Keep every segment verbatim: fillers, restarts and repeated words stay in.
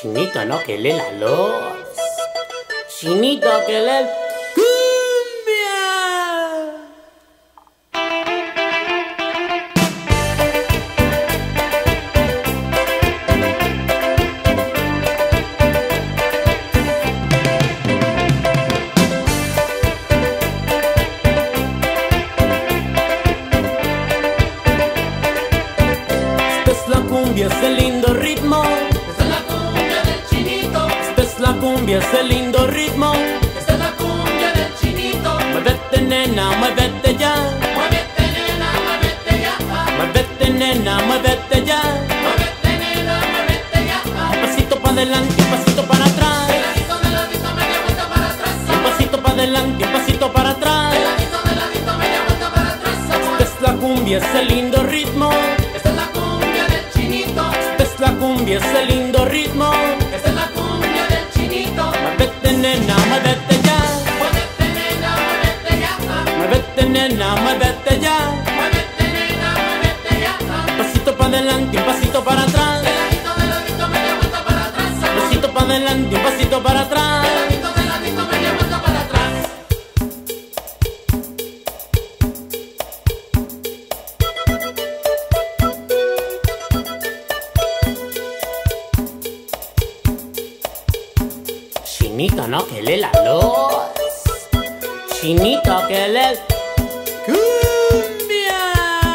Chinito, no, que lee la luz. Chinito, que lee el cumbia. Esta es la cumbia, es el lindo ritmo. La cumbia es el lindo ritmo. Esta es la cumbia del chinito. Muévete nena, muévete ya. Muévete nena, muévete ya. Muévete nena, muévete ya. Muévete nena, muévete ya. Un pasito para adelante, un pasito para atrás. De ladito, de ladito, media vuelta para atrás. Un pasito para adelante, un pasito para atrás. De ladito, de ladito, media vuelta para atrás. Esta es la cumbia, es el lindo ritmo. Esta es la cumbia del chinito. Esta es la cumbia, es el lindo ritmo. Esta es la cumbia del chinito. Muévete nena, muévete ya. Muévete nena, muévete ya. Muévete nena, muévete ya. Muévete nena, muévete ya. Un pasito para adelante, un pasito para atrás. De ladito, de ladito, media vuelta para atrás. Un pasito para adelante, un pasito para atrás. De ladito, de ladito, media vuelta para atrás. Chinito, no, que lee la luz. Chinito, que lee el cumbia.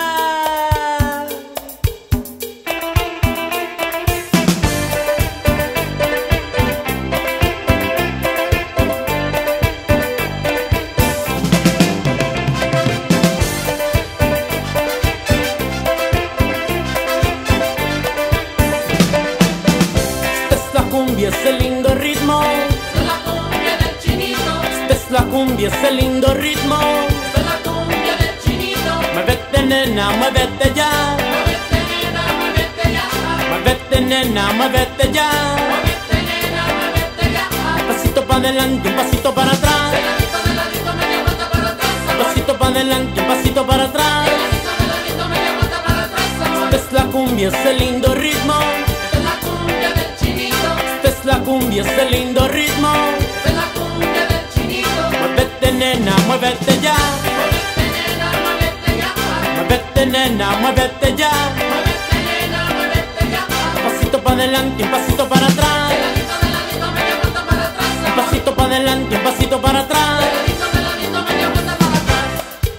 Esta es la cumbia, es el lindo ritmo. Esta es la cumbia del chinito. Esta es la cumbia, es el lindo ritmo. Esta es la cumbia del chinito. Muévete nena, muévete ya. Muévete nena, muévete ya. Muévete nena, muévete ya. Muévete nena, muévete ya. Un pasito para adelante, un pasito para atrás. De ladito, de ladito, media vuelta para atrás. Un pasito para adelante, un pasito para atrás. De ladito, de ladito, media vuelta para atrás. Esta es la cumbia, es el lindo ritmo. Esta es la cumbia del chinito. Esta es la cumbia, es el lindo ritmo. Esta es la cumbia del chinito. Muévete nena, muévete ya. Muévete nena, muévete ya. Muévete nena, muévete ya. Muévete nena, muévete ya. Un pasito para adelante, un pasito para atrás. De ladito, de ladito, media vuelta para atrás. Un pasito para adelante, un pasito para atrás. De ladito, de ladito, media vuelta para atrás.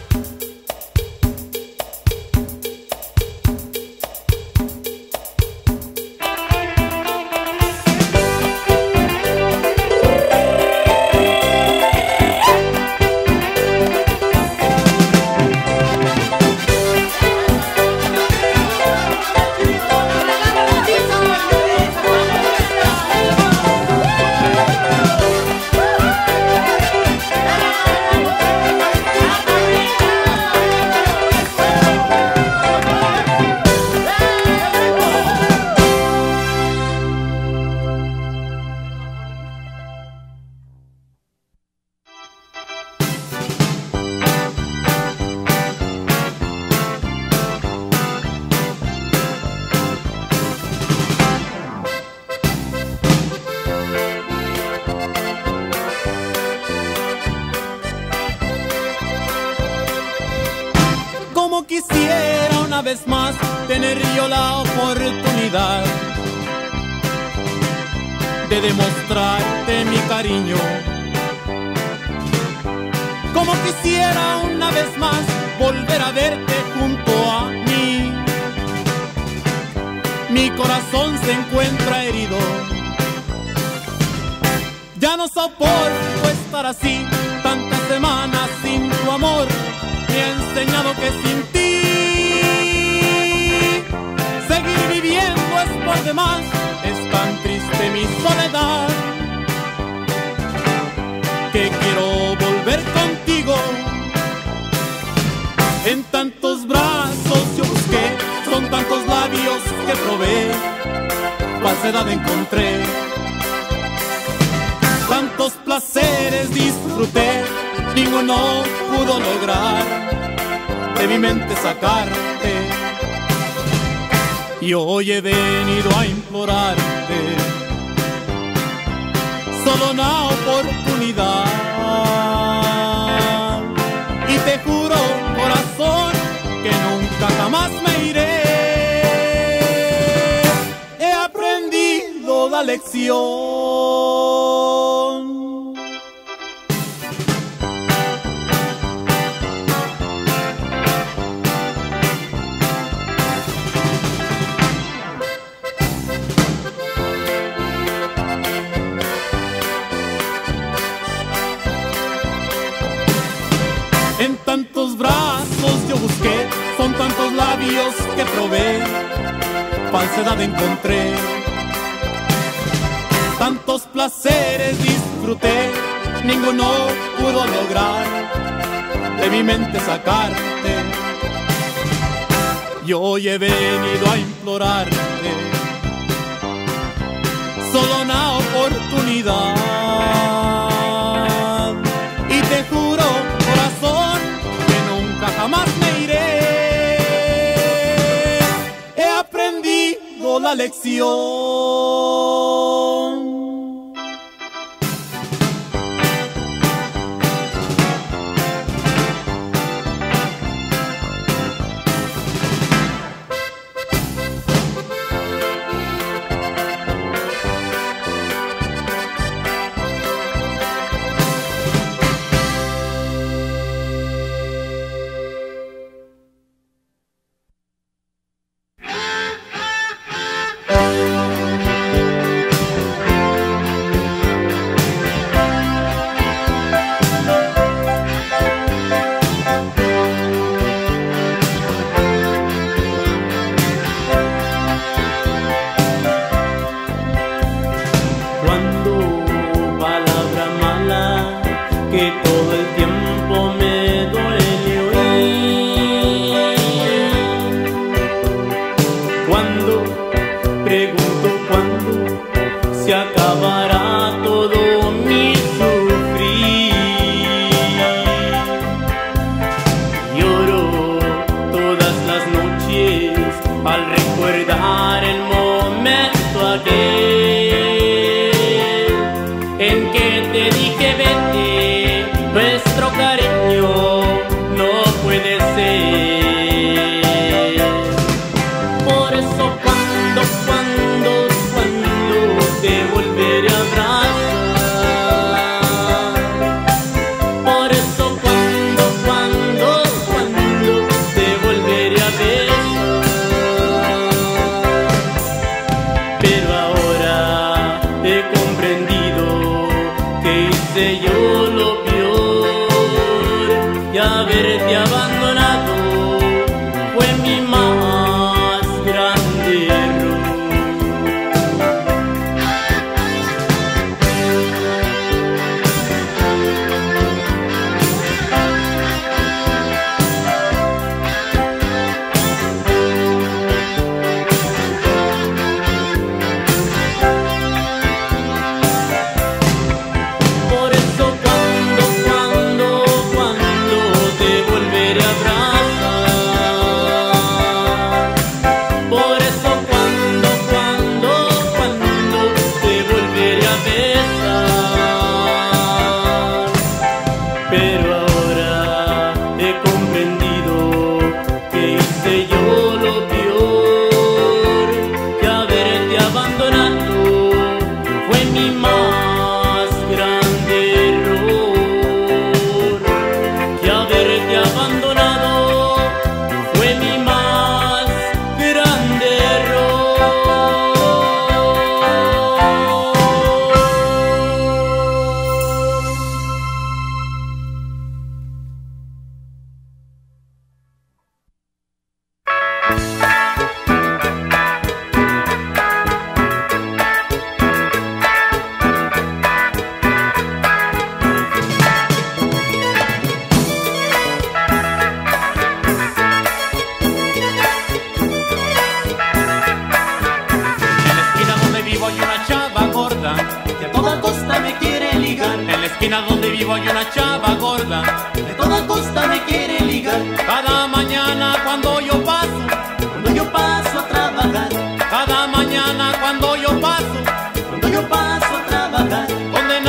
Como quisiera una vez más tener yo la oportunidad de demostrarte mi cariño. Como quisiera una vez más volver a verte junto a mí. Mi corazón se encuentra herido. Ya no soporto estar así tantas semanas sin tu amor. Me ha enseñado que sin ti seguir viviendo es por demás. Es tan triste mi soledad que quiero volver contigo. En tantos brazos yo busqué, son tantos labios que probé, falsedad encontré. Tantos placeres disfruté, ninguno pudo lograr de mi mente sacarte. Y hoy he venido a implorarte solo una oportunidad. Y te juro, corazón, que nunca jamás me iré. He aprendido la lección. En tantos brazos yo busqué, son tantos labios que probé, falsedad encontré. Tantos placeres disfruté, ninguno pudo lograr de mi mente sacarte. Yo hoy he venido a implorarte solo una oportunidad. Y te juro, corazón, que nunca jamás me iré. He aprendido la lección. esquina donde vivo hay una chava gorda, de toda costa me quiere ligar. Cada mañana cuando yo paso, cuando yo paso a trabajar, cada mañana cuando yo paso, cuando yo paso a trabajar, donde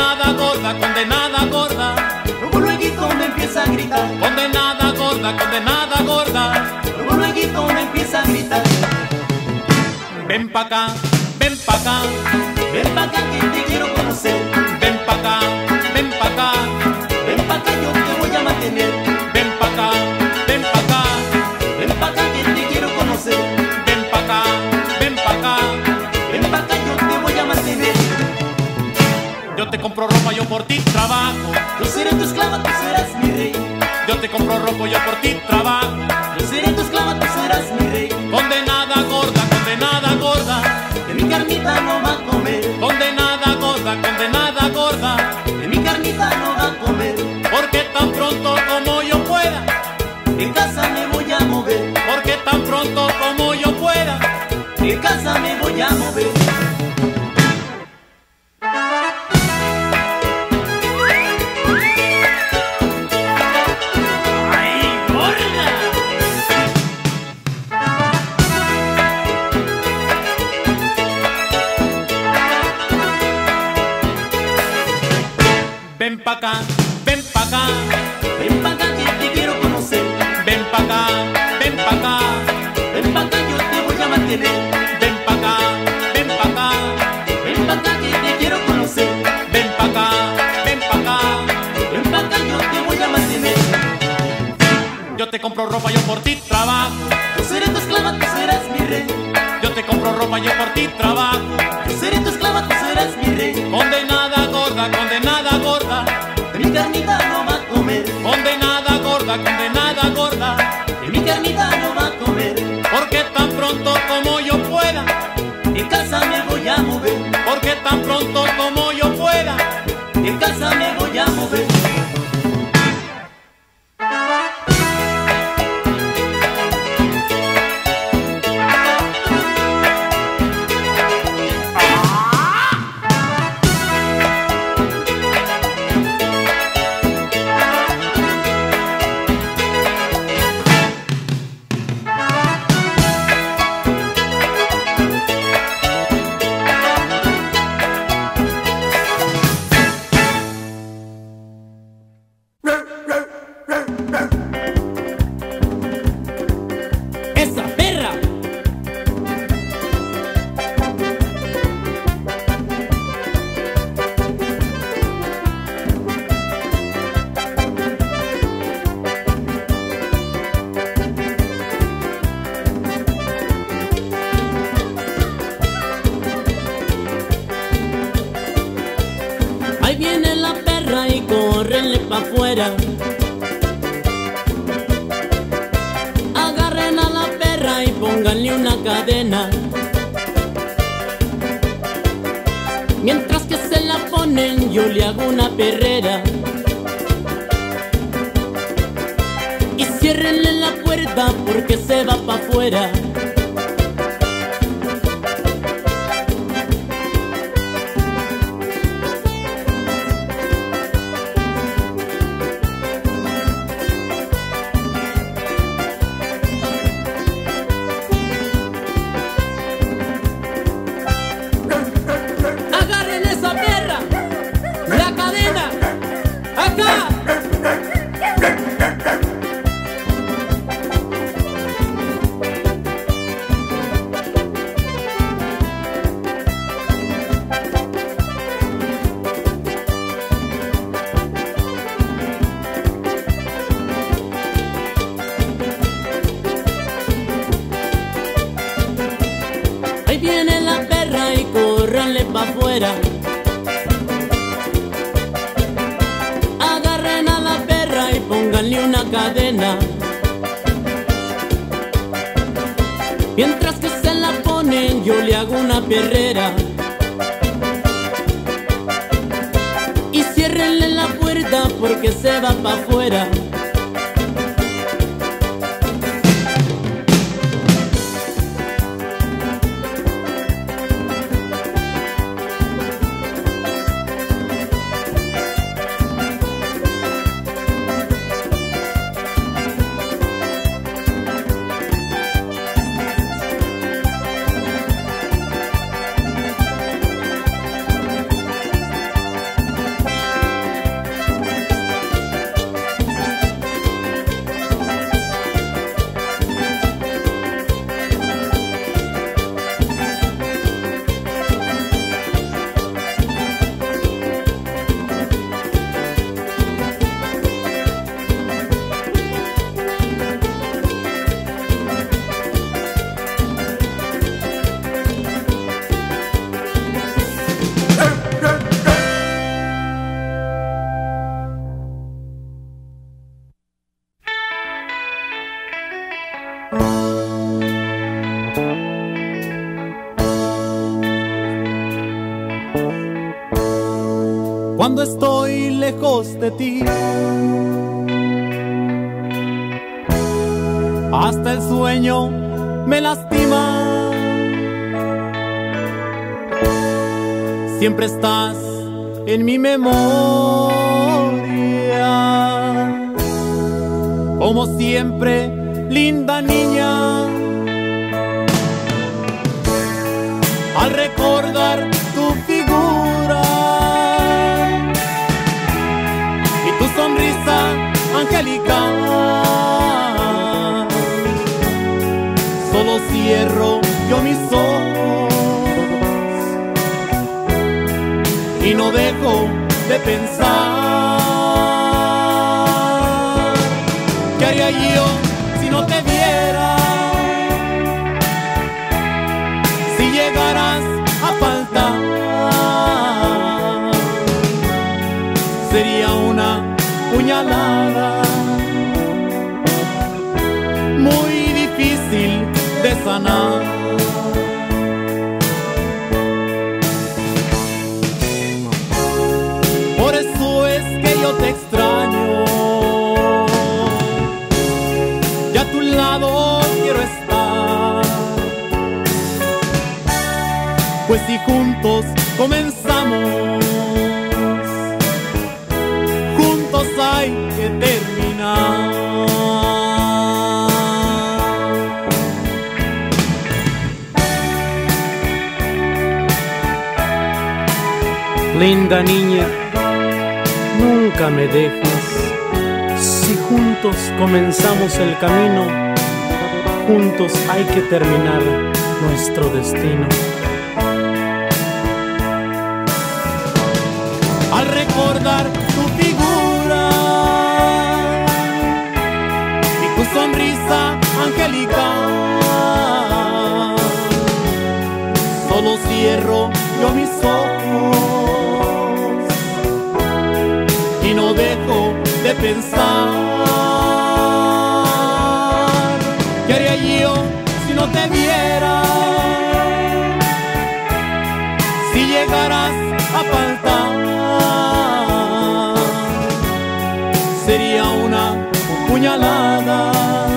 gorda, condenada gorda. Luego luego me empieza a gritar. Ven pa' acá, ven pa' acá, ven pa' acá que te quiero conocer. Ven pa' acá, ven pa' acá, ven pa' acá yo te voy a mantener. Ven pa' acá, ven pa' acá, ven pa' acá que te quiero conocer. Ven pa' acá, ven pa' acá, ven pa' acá yo te voy a mantener. Yo te compro ropa, yo por ti trabajo. Yo seré tu esclava, tú serás mi rey. Yo te compro ropa, yo por ti trabajo. Yo seré tu esclava, tú serás mi rey. Condenada gorda, condenada gorda, de mi carnita no va a comer. Condenada gorda, condenada gorda, de mi carnita no va a comer. Porque tan pronto como yo pueda, en casa me voy a mover. Porque tan pronto como yo pueda, en casa me voy a mover. Ven pa' acá, ven pa' acá, ven pa' acá que te quiero conocer. Ven pa' acá, ven pa' acá, ven pa' acá yo te voy a mantener. Ven pa' acá, ven pa' acá, ven pa' acá que te quiero conocer. Ven pa' acá, ven pa' acá, ven pa' acá yo te voy a mantener. Yo te compro ropa, yo por ti trabajo. Yo seré tu esclava, tú serás mi rey. Yo te compro ropa, yo por ti trabajo. Yo seré tu esclava, tú serás mi rey. Condenada gorda, condenada gorda, de mi carnita no va a comer. Condenada gorda, condenada gorda, de mi carnita no va a comer. Porque tan pronto como yo pueda, en casa me voy a mover. Porque tan pronto como yo pueda, en casa me voy a mover. ¡Esa perra! Ahí viene la perra y córrenle pa' afuera. Agarren a la perra y pónganle una cadena. Mientras que se la ponen yo le hago una perrera. Y ciérrenle la puerta porque se va pa' afuera. Agarren esa perra, la cadena, acá. Ahí viene la perra y córranle pa' afuera. Agarren a la perra y pónganle una cadena. Mientras que se la ponen yo le hago una perrera. Y ciérrenle la puerta porque se va pa' afuera. cuando estoy lejos de ti. Hasta el sueño me lastima. Siempre estás en mi memoria, como siempre, linda niña. Al recordar tu figura y tu sonrisa angelical, solo cierro yo mis ojos y no dejo de pensar. ¿Qué haría yo si no te viera? Si llegaras a faltar, sería una puñalada muy difícil de sanar. Por eso es que yo te extraño, y a tu lado quiero estar, pues si juntos comenzamos, juntos hay que terminar. Linda niña, nunca me dejes. Si juntos comenzamos el camino, juntos hay que terminar nuestro destino. Al recordar tu figura y tu sonrisa angelical, solo cierro yo mis ojos y no dejo de pensar. ¿Qué haría yo si no te viera? Si llegaras a faltar, sería una puñalada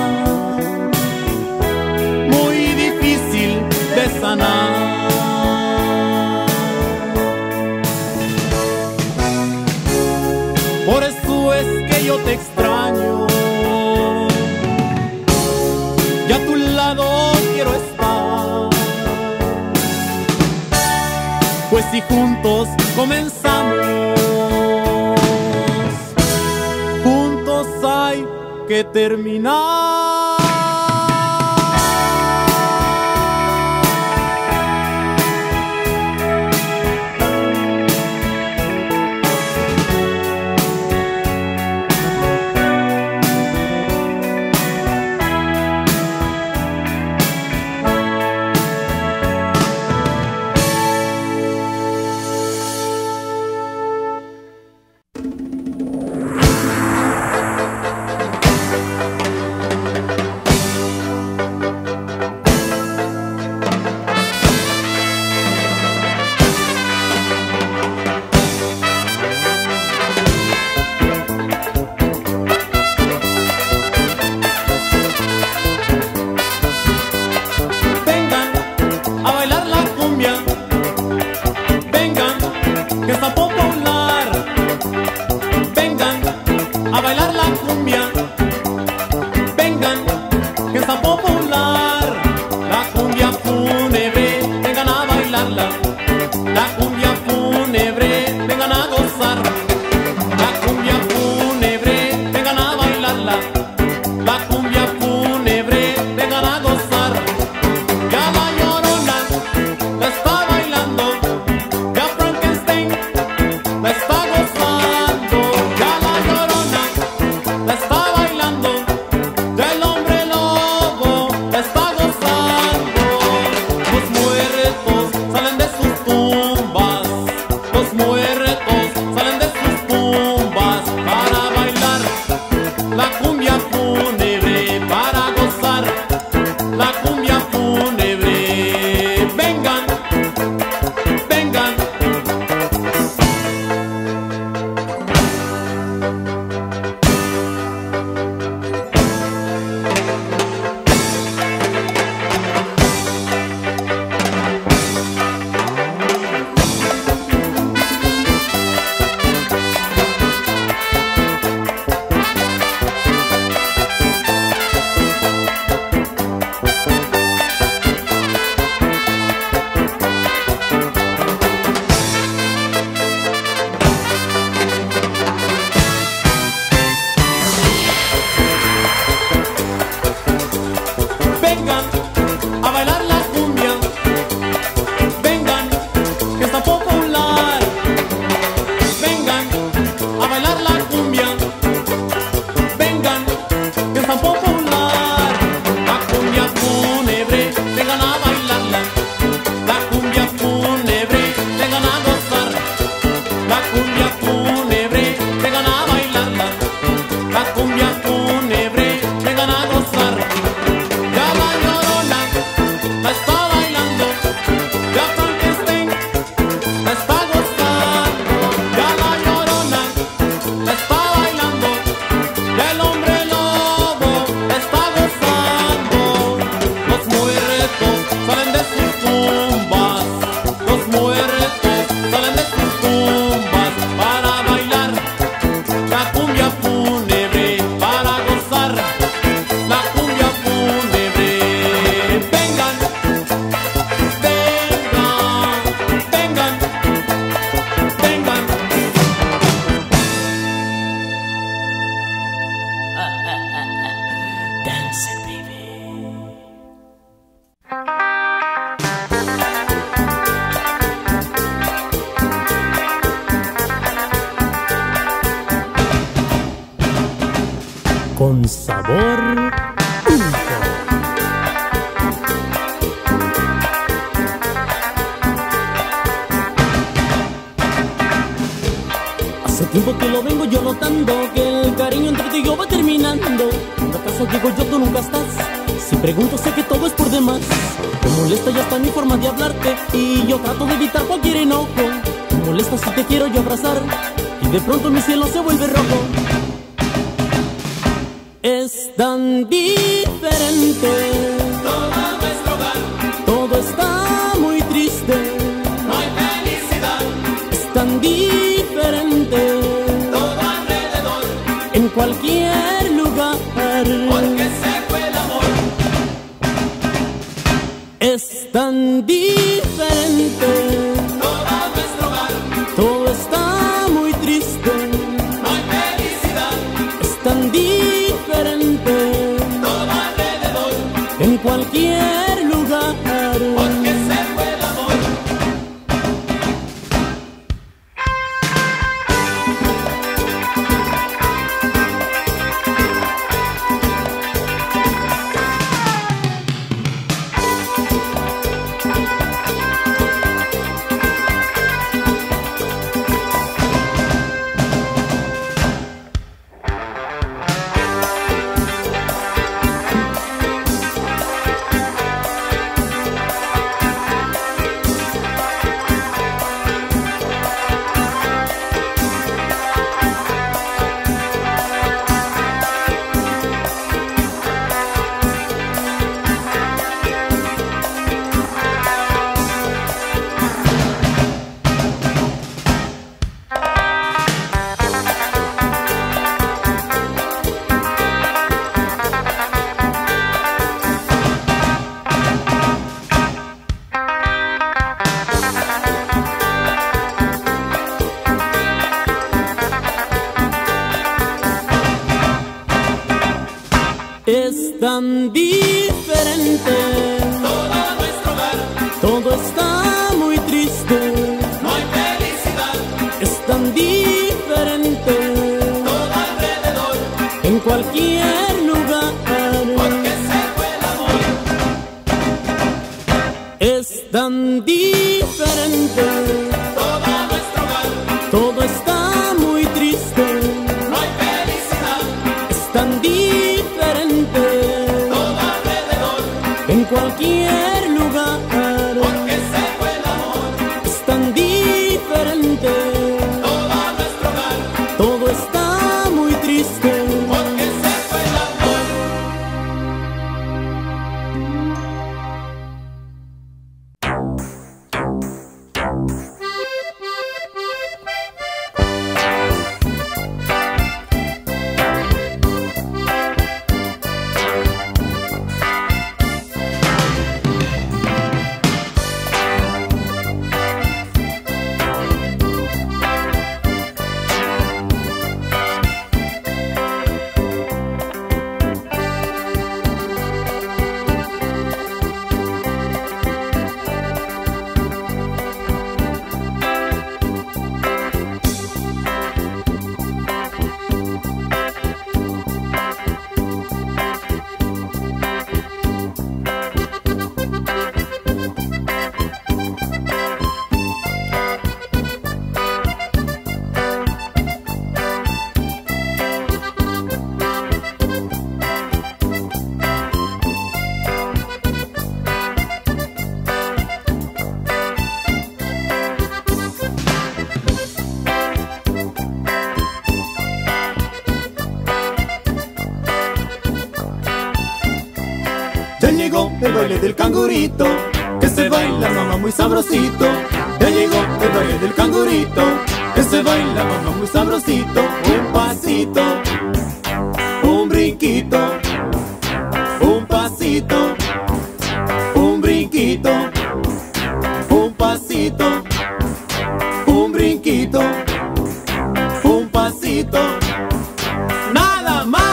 muy difícil de sanar. Por eso es que yo te extraño, y a tu lado quiero estar, pues si juntos comenzamos, juntos hay que terminar. con sabor. Hace tiempo que lo vengo yo notando, que el cariño entre tú y yo va terminando. Cuando a casa llego yo, tú nunca estás. Si pregunto sé que todo es por demás. Me molesta ya hasta mi forma de hablarte, y yo trato de evitar cualquier enojo. Me molesta si te quiero yo abrazar, y de pronto mi cielo se vuelve rojo. Es tan diferente todo nuestro hogar, todo está muy triste. no hay felicidad, Es tan diferente todo alrededor, en cualquier lugar. porque se fue el amor. Es tan diferente Todo nuestro hogar, todo está muy triste. no hay felicidad, Es tan diferente todo alrededor, en cualquier lugar. porque se fue el amor. Es tan diferente Todo nuestro hogar, todo está muy triste. no hay felicidad, Es tan diferente todo alrededor, en cualquier lugar. porque se fue el amor. Es tan diferente Todo nuestro hogar, todo está muy triste. no hay felicidad, Es tan diferente todo alrededor, en cualquier lugar. porque se fue el amor. Es tan diferente Todo nuestro hogar, todo está muy triste. porque se fue el amor. Ya llegó el baile del cangurito, que se baila mamá muy sabrosito. Ya llegó el baile del cangurito, que se baila mamá muy sabrosito. Un pasito, un brinquito, un pasito, un brinquito, un pasito, un brinquito, un pasito. ¡Nada más!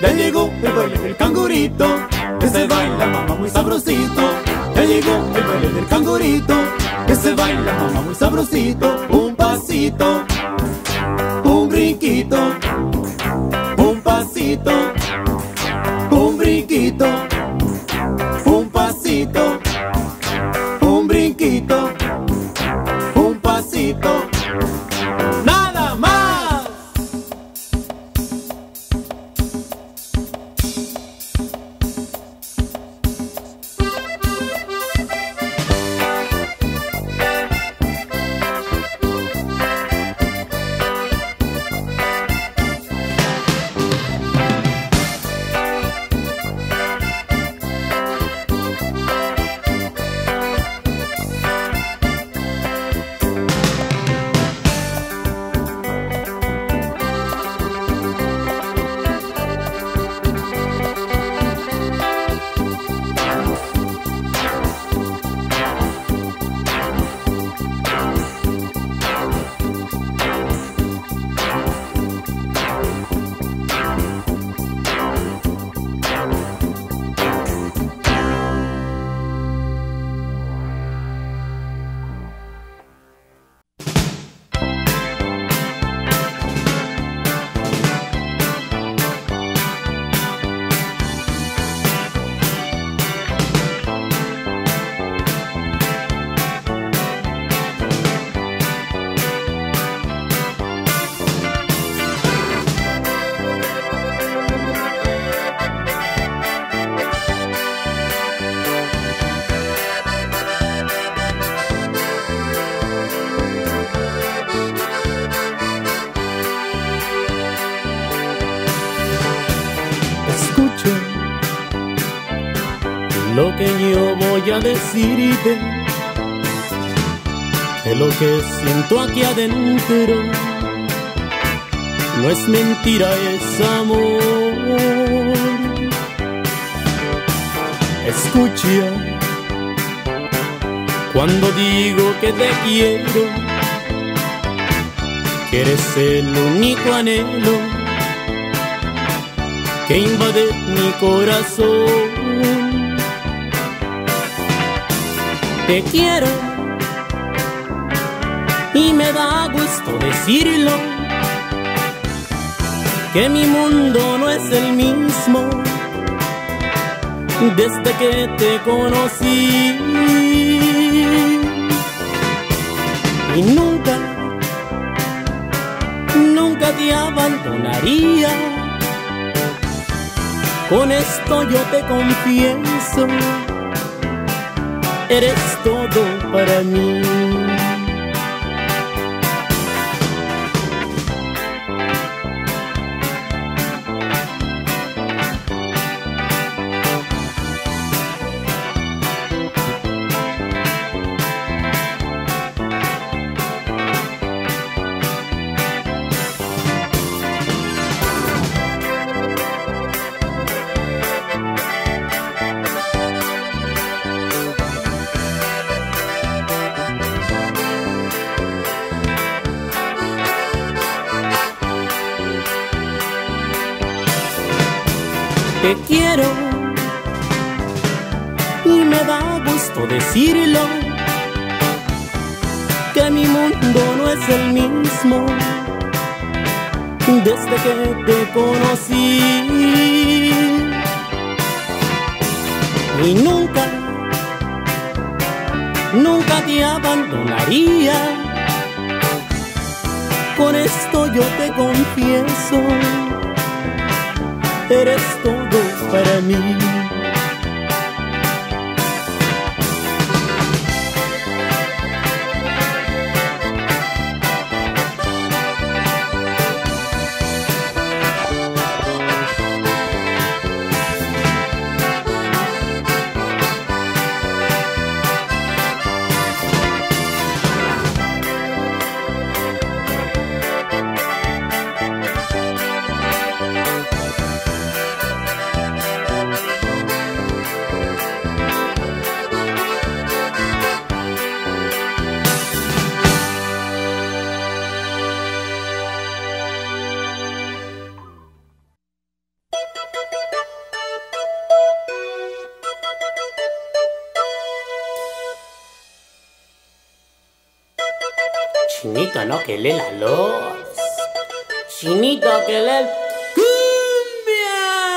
Ya llegó el baile del cangurito, que se baila mamá muy sabrosito. Ya llegó el baile del cangurito, que se baila mamá muy sabrosito. Un pasito, un brinquito, un pasito, un brinquito, un pasito, un brinquito, un pasito. ¡Nada más! Escucha lo que yo voy a decirte, que lo que siento aquí adentro no es mentira, es amor. Escucha cuando digo que te quiero, que eres el único anhelo que invade mi corazón. Te quiero y me da gusto decirlo, que mi mundo no es el mismo desde que te conocí. Y nunca, nunca te abandonaría. Con esto yo te confieso, eres todo para mí. Te quiero y me da gusto decirlo, que mi mundo no es el mismo desde que te conocí. Y nunca, nunca te abandonaría. Con esto yo te confieso, eres todo para mí. Chinito, no, que lee la luz. Chinito, que lee el cumbia.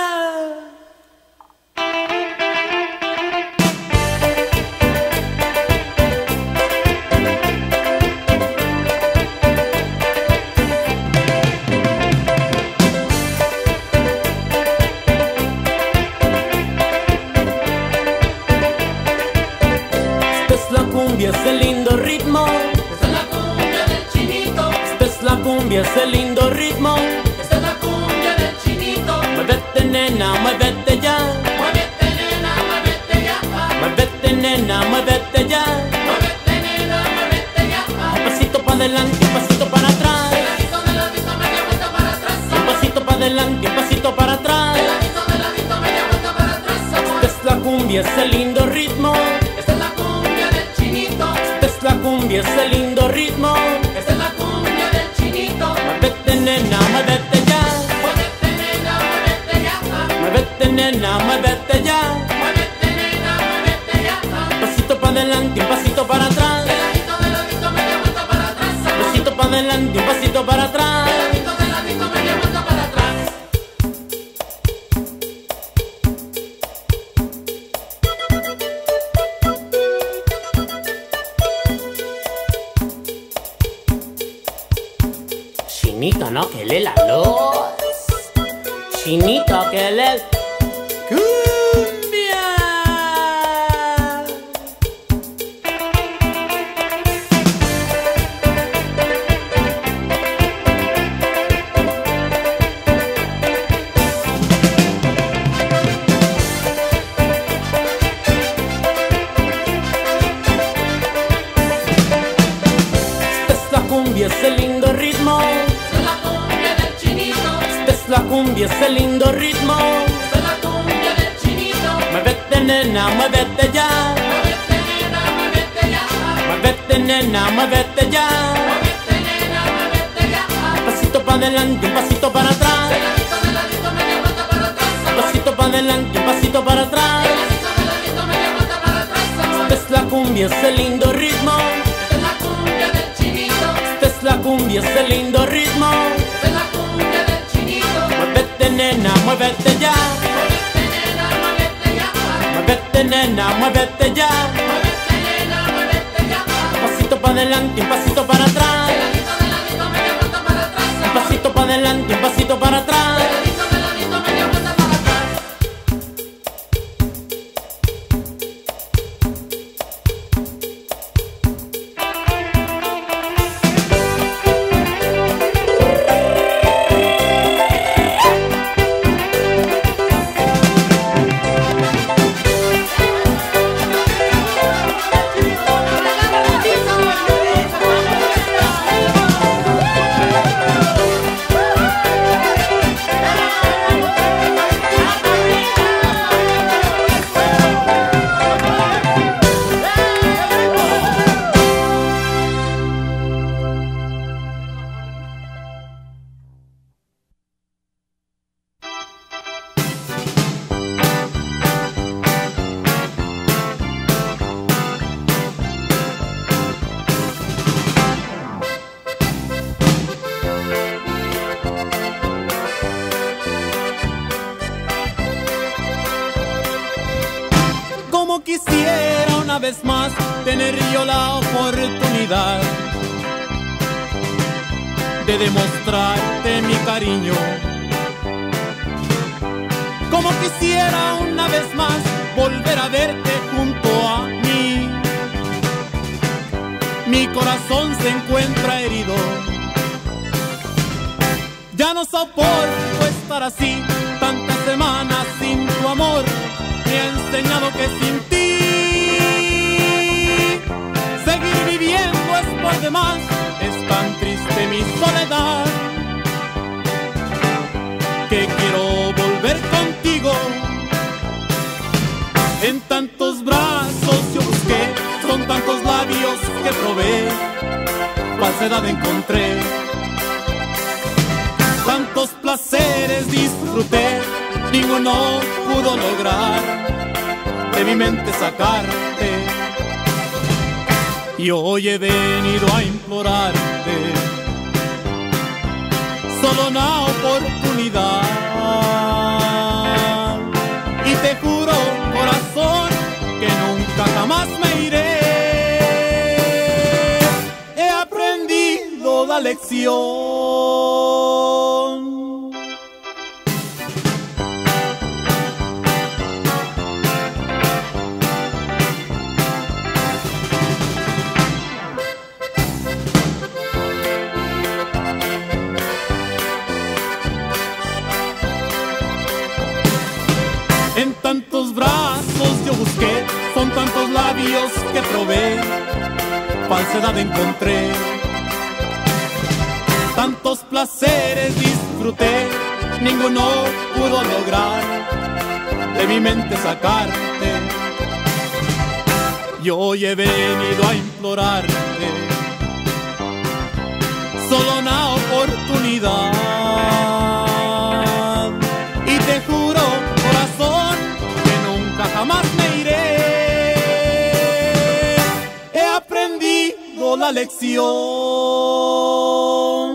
Esta es la cumbia, es el lindo ritmo. La cumbia es el lindo ritmo. Esta es la cumbia del chinito. Muévete nena, muévete ya. Muévete nena, muévete ya. Muévete nena, muévete ya. Muévete nena, muévete ya. Un pasito para adelante, un pasito para atrás. De ladito, de ladito, media vuelta para atrás. Un pasito para adelante, un pasito para atrás. De ladito, de ladito, media vuelta para atrás. Esta es la cumbia, es el lindo ritmo. Esta es la cumbia del chinito. Esta es la cumbia, es el lindo ritmo. Esta es la cumbia del chinito. Muévete nena, muévete ya. Muévete nena, muévete ya. Muévete nena, muévete ya. Muévete nena, muévete ya. Un pasito para adelante, un pasito para atrás. De ladito, de ladito, media vuelta para atrás. Un pasito para adelante, un pasito para atrás. De ladito, de ladito, media vuelta para atrás. Chinito, no, que lee la luz. Chinito, que lee el cumbia. Esta es la cumbia, es el lindo ritmo. Esta es la cumbia del chinito. Esta es la cumbia, es el lindo ritmo. Esta es la cumbia del chinito. Muévete nena, muévete ya. Muévete nena, muévete ya. Muévete nena, muévete ya. Muévete nena, muévete ya. Un pasito para adelante, un pasito para atrás. De ladito, de ladito, media vuelta para atrás. Un pasito para adelante, un pasito para atrás. De ladito, de ladito, media vuelta para atrás. Esta es la cumbia, es el lindo ritmo. Esta es la cumbia del chinito. Esta es la cumbia, es el lindo ritmo. Esta es la cumbia del chinito. Muévete nena, muévete ya. Muévete nena, muévete ya. Muévete nena, muévete ya. Muévete nena, muévete ya. Un pasito para adelante, un pasito para atrás. De ladito, de ladito, media vuelta para atrás. Un pasito para adelante, un pasito para atrás. De ladito, de ladito, media vuelta para atrás. Como quisiera una vez más tener yo la oportunidad de demostrarte mi cariño. Como quisiera una vez más volver a verte junto a mí. Mi corazón se encuentra herido. Ya no soporto estar así tantas semanas sin tu amor. Me ha enseñado que sin ti seguir viviendo es por demás. Es tan triste mi soledad que quiero volver contigo. En tantos brazos yo busqué, son tantos labios que probé, falsedad encontré. Tantos placeres disfruté ninguno pudo lograr de mi mente sacarte. Y hoy he venido a implorarte solo una oportunidad. Y te juro, corazón, que nunca jamás me iré. He aprendido la lección. En tantos brazos yo busqué, son tantos labios que probé, falsedad encontré. Tantos placeres disfruté, ninguno pudo lograr de mi mente sacarte. Y hoy he venido a implorarte solo una oportunidad. Y te juro, corazón, que nunca jamás me iré. He aprendido la lección.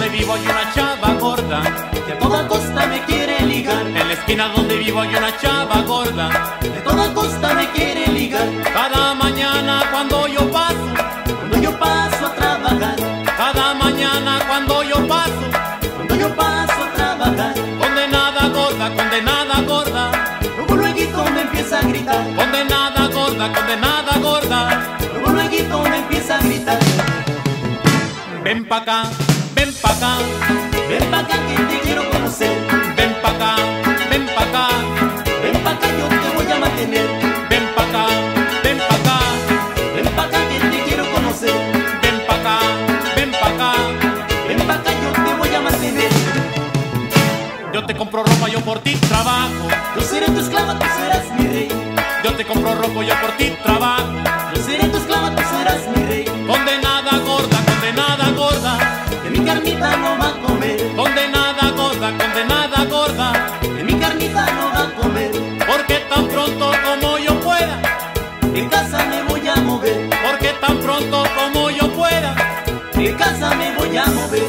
esquina donde vivo hay una chava chava gorda, de toda costa me quiere ligar. Cada mañana cuando yo paso, cuando yo paso a trabajar. Cada mañana cuando yo paso, cuando yo paso a trabajar. Condenada gorda, condenada gorda, luego luego me empieza a gritar. Condenada gorda, condenada gorda, luego luego me empieza a gritar. Ven pa' acá, ven pa' acá, ven pa' acá que te quiero conocer. Ven pa' acá, ven pa' acá, ven pa' acá yo te voy a mantener. Ven pa' acá, ven pa' acá, ven pa' acá que te quiero conocer. Ven pa' acá, ven pa' acá, ven pa' acá yo te voy a mantener. Yo te compro ropa, yo por ti trabajo. Yo seré tu esclava, tú serás mi rey. Yo te compro ropa, yo por ti trabajo. Yo seré tu esclava, tú serás mi rey. Condenada gorda, condenada gorda, de mi carnita no va a comer. Condenada gorda, condenada gorda, de mi carnita no va a comer. Porque tan pronto como yo pueda, en casa me voy a mover. Porque tan pronto como yo pueda, en casa me voy a mover.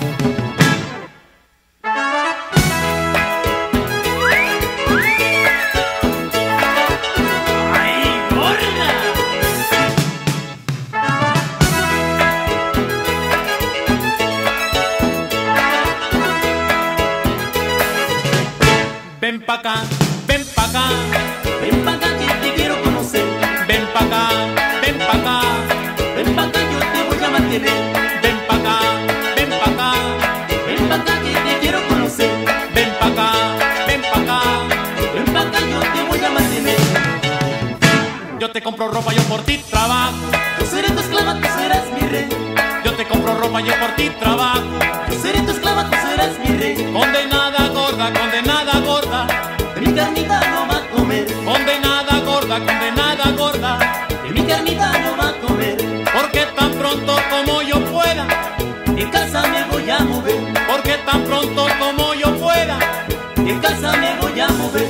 Ven pa' acá, ven pa' acá, ven pa' acá que te quiero conocer. Ven pa' acá, ven pa' acá, ven pa' acá yo te voy a mantener. Ven pa' acá, ven pa' acá, ven pa' acá que te quiero conocer. Ven pa' acá, ven pa' acá, ven pa' acá yo te voy a mantener. Yo te compro ropa, yo por ti trabajo. Yo seré tu esclava, tú serás mi rey. Yo te compro ropa, yo por ti trabajo. Yo seré tu esclava, tú serás mi rey. Condenada gorda, condenada gorda, de mi carnita no va a comer. Condenada gorda, condenada gorda, de mi carnita no va a comer. Porque tan pronto como yo pueda, en casa me voy a mover. Porque tan pronto como yo pueda, en casa me voy a mover.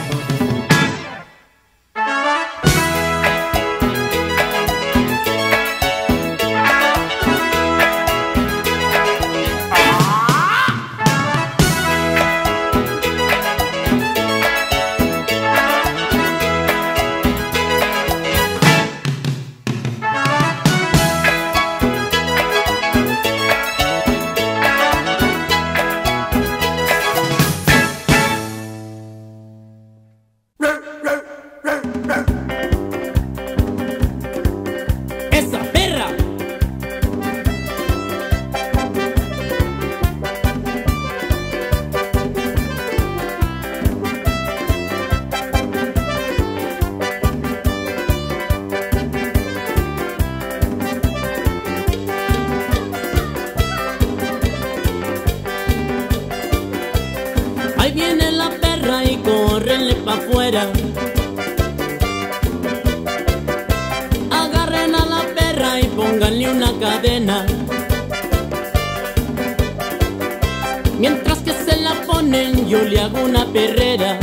¡Esa perra! Ahí viene la perra y córrenle pa' afuera. Agarren a la perra y pónganle una cadena. Mientras que se la ponen yo le hago una perrera.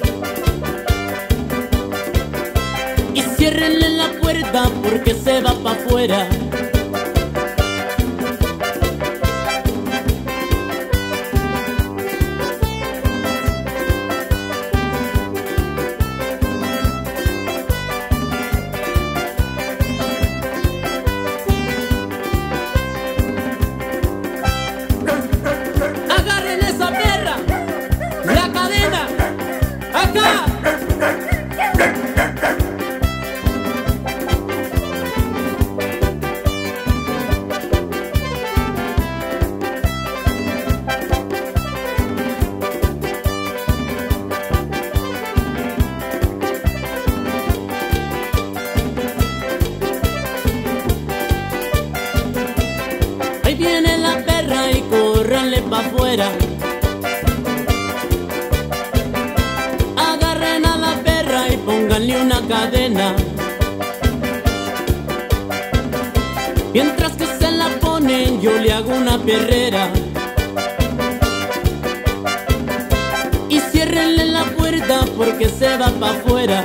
Y ciérrenle la puerta porque se va pa' afuera. ¡Agarren esa perra! ¡La cadena! ¡Acá! Ahí viene la perra y córranle pa' afuera. Agarren a la perra y pónganle una cadena. Mientras que se la ponen yo le hago una perrera. Y ciérrenle la puerta porque se va pa' afuera.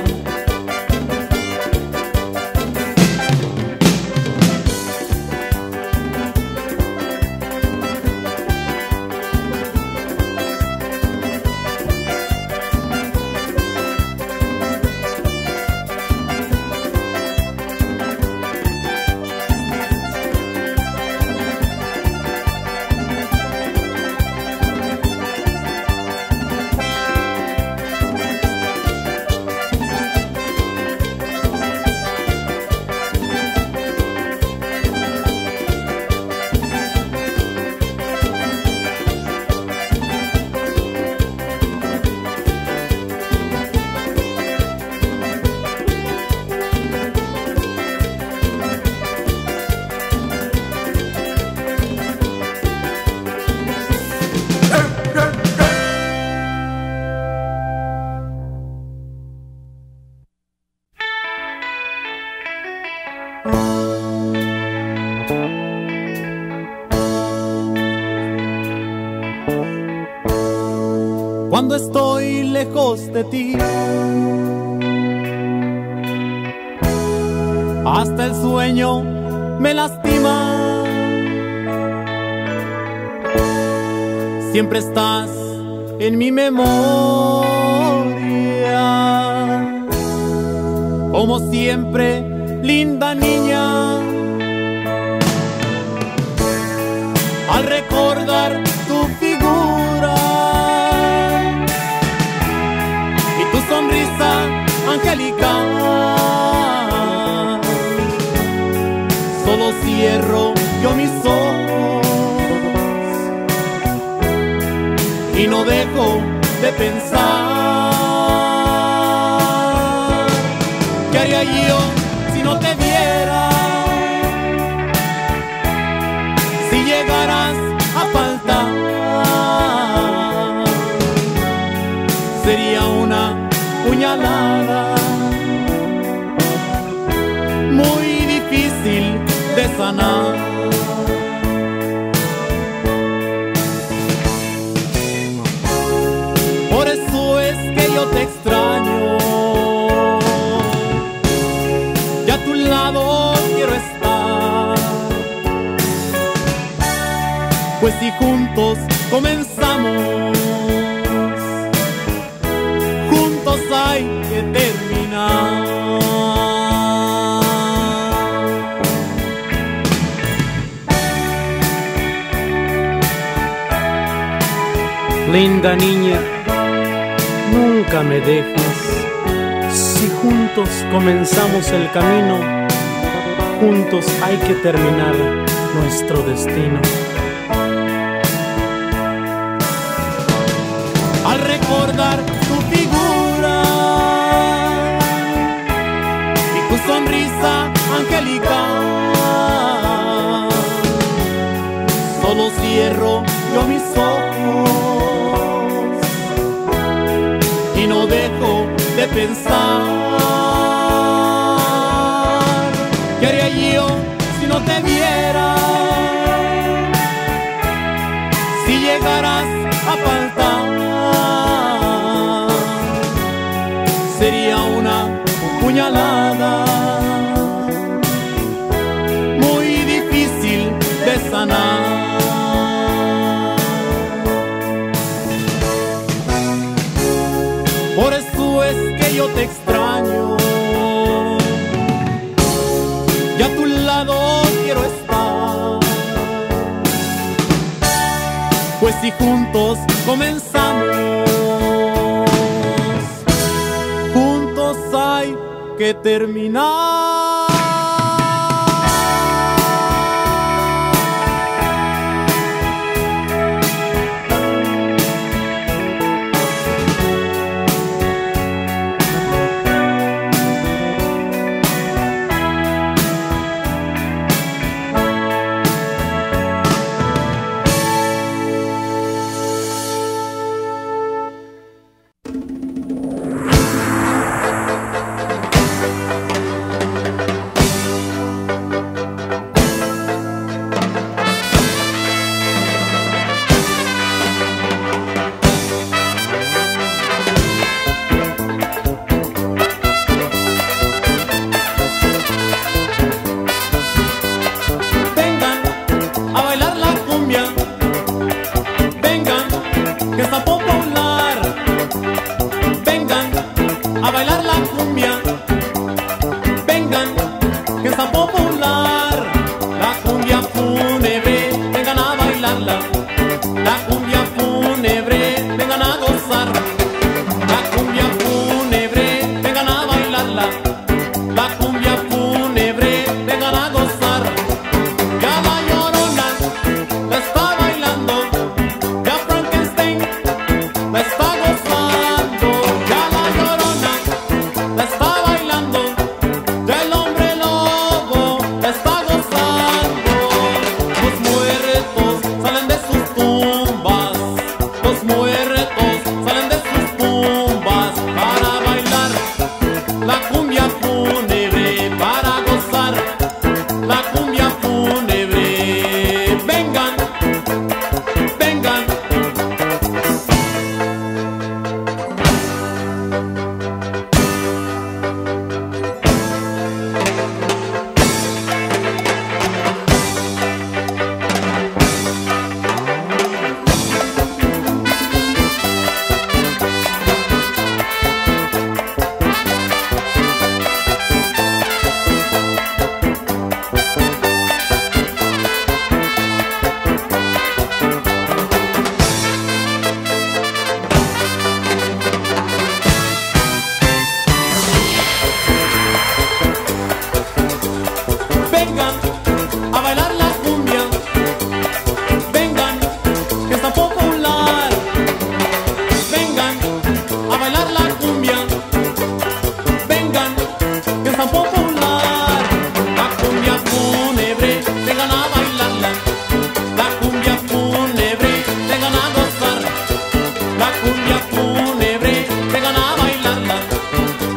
lejos de ti. Hasta el sueño me lastima. Siempre estás en mi memoria, como siempre, linda niña. Al recordar tu figura y tu sonrisa angelical, solo cierro yo mis ojos y no dejo de pensar. ¿Qué haría yo si no te viera? Si llegaras a faltar, sería una puñalada muy difícil de sanar. Por eso es que yo te extraño, y a tu lado quiero estar, pues si juntos comenzamos, juntos hay que terminar. Linda niña, nunca me dejes. Si juntos comenzamos el camino, juntos hay que terminar nuestro destino. Al recordar tu figura y tu sonrisa angelical, solo cierro yo mis ojos y no dejo de pensar. ¿Qué haría yo si no te viera? Si llegaras a faltar, sería una puñalada muy difícil de sanar. Por eso es que yo te extraño, y a tu lado quiero estar, pues si juntos comenzamos, juntos hay que terminar. La está gozando, ya la Llorona la está bailando.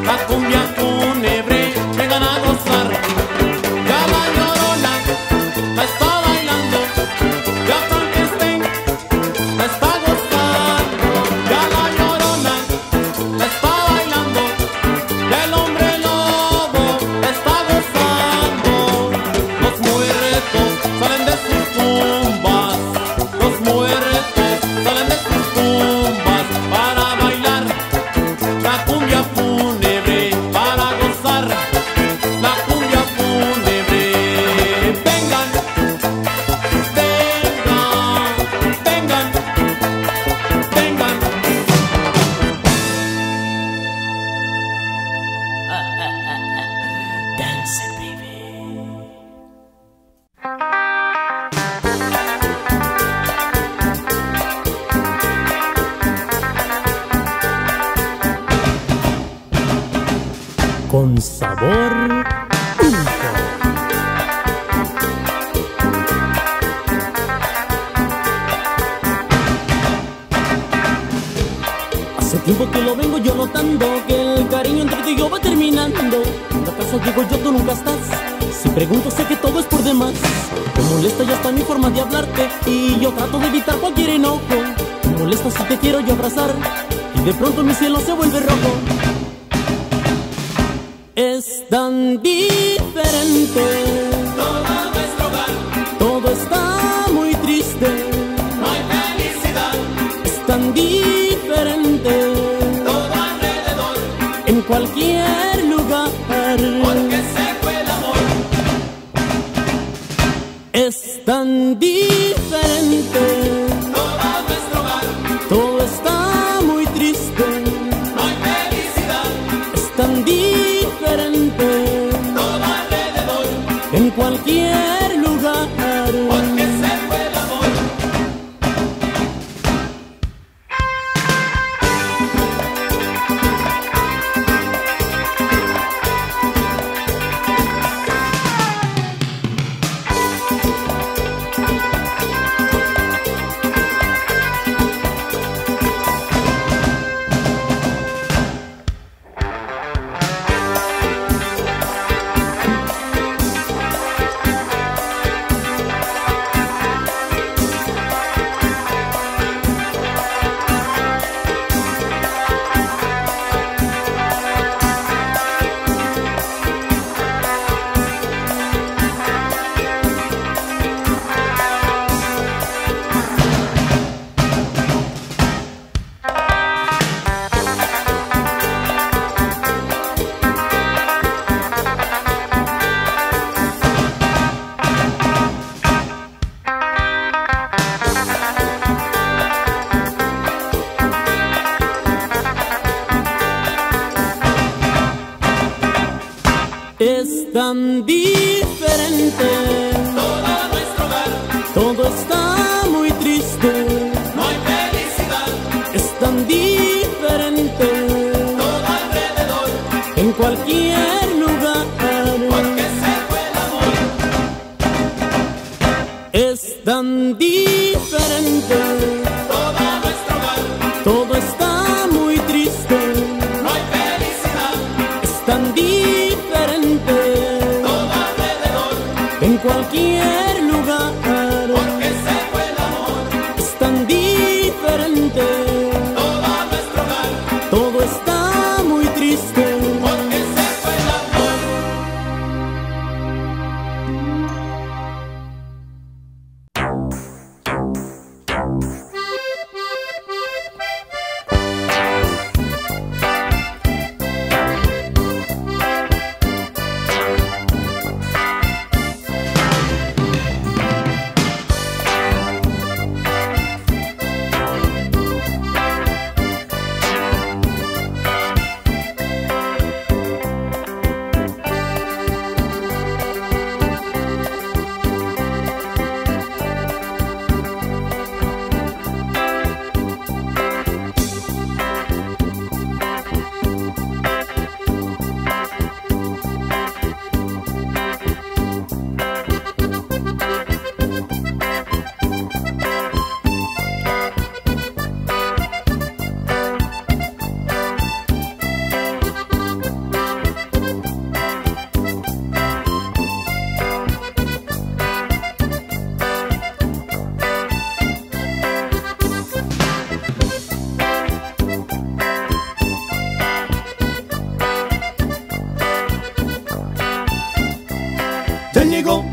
la cumbia fúnebre, vengan a gozar. Ya la Llorona la está bailando, ya Frankenstein la está gozando. Ya la Llorona la está bailando, ya el hombre lobo la está gozando. Los muertos salen de sus tumbas, los muertos salen de sus tumbas para bailar la cumbia fúnebre, para gozar la cumbia fúnebre. Vengan, vengan, vengan, vengan. Dance, baby. Con sabor único. Hace tiempo que lo vengo yo notando, que el cariño entre tú y yo va terminando. En la casa llego yo, tú nunca estás. Si pregunto sé que todo es por demás. Me molesta ya hasta mi forma de hablarte, y yo trato de evitar cualquier enojo. Me molesta si te quiero yo abrazar, y de pronto mi cielo se vuelve rojo. Es tan diferente todo nuestro hogar, todo está muy triste. no hay felicidad, Es tan diferente todo alrededor, en cualquier lugar. porque se fue el amor. Es tan diferente Todo nuestro hogar, todo está muy triste. no hay felicidad, Es tan diferente todo alrededor, en cualquier lugar. porque se fue el amor. Es tan diferente Todo nuestro hogar, todo está muy triste. no hay felicidad, Es tan diferente todo alrededor, en cualquier lugar. porque se fue el amor. Es tan diferente Todo nuestro hogar, todo está muy triste. no hay felicidad, Es tan diferente todo alrededor, en cualquier lugar. porque se fue el amor. Es tan diferente Todo nuestro hogar, todo está muy triste. porque se fue el amor.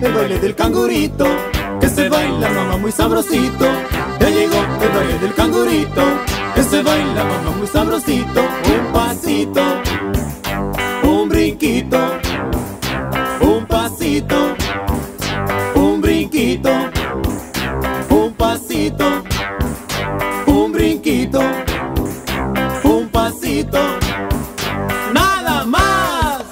el baile del cangurito, que se baila mamá muy sabrosito. Ya llegó el baile del cangurito, que se baila mamá muy sabrosito. Un pasito, un brinquito, un pasito, un brinquito, un pasito, un brinquito, un pasito, nada más.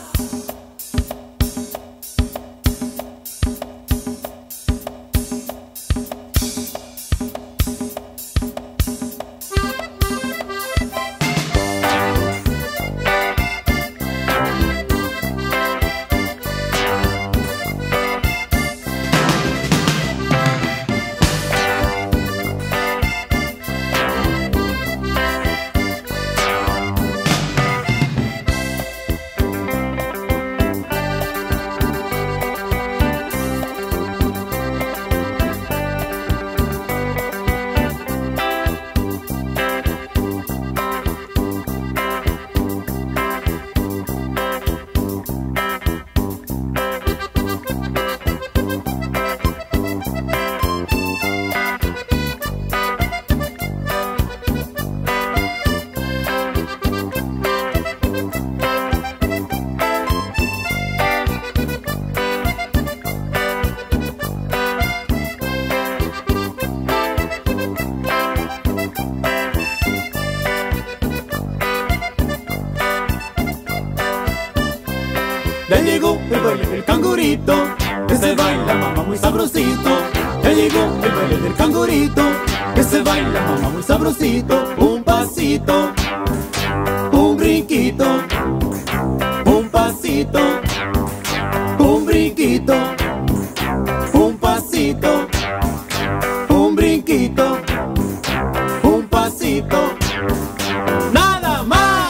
Ya llegó el baile del cangurito, que se baila mamá muy sabrosito. Ya llegó el baile del cangurito, que se baila mamá muy sabrosito. Un pasito, un brinquito, un pasito, un brinquito, un pasito, un brinquito, un pasito, nada más.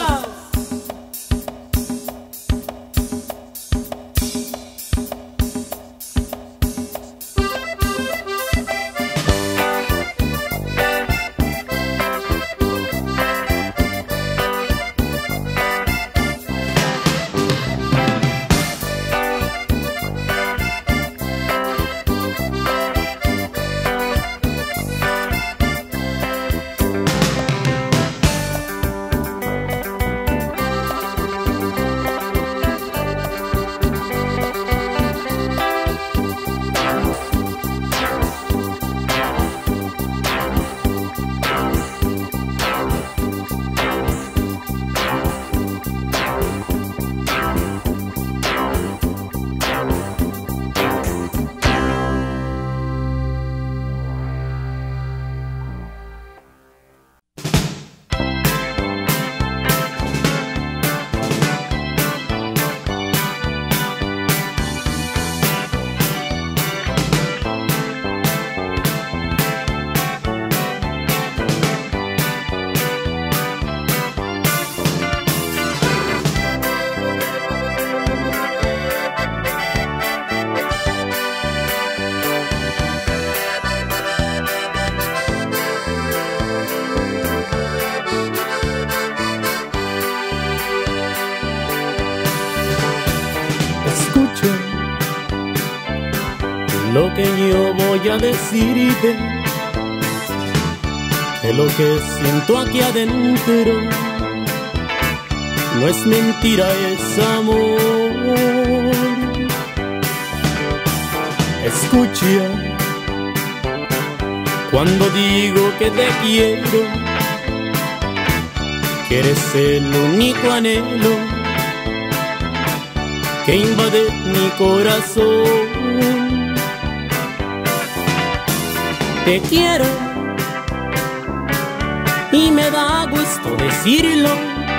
Lo que yo voy a decirte, que lo que siento aquí adentro no es mentira, es amor. Escucha, cuando digo que te quiero, que eres el único anhelo que invade mi corazón. Te quiero y me da gusto decirlo,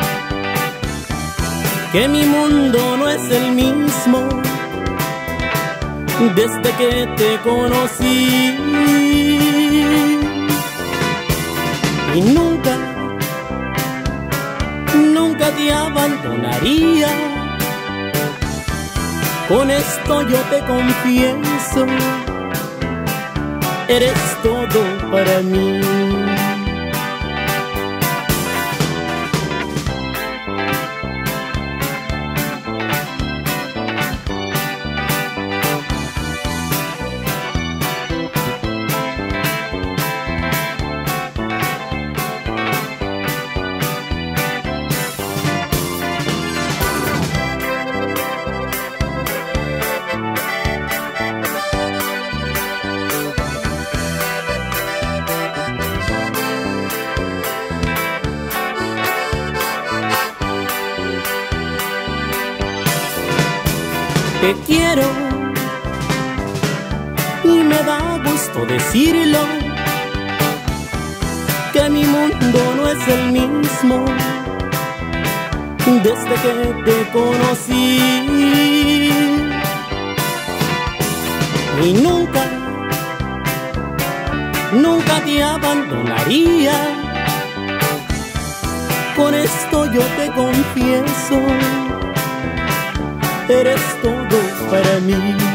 que mi mundo no es el mismo desde que te conocí. Y nunca, nunca te abandonaría. Con esto yo te confieso, eres todo para mí. te quiero y me da gusto decirlo, que mi mundo no es el mismo desde que te conocí. Y nunca, nunca te abandonaría. Con esto yo te confieso, eres todo para mí.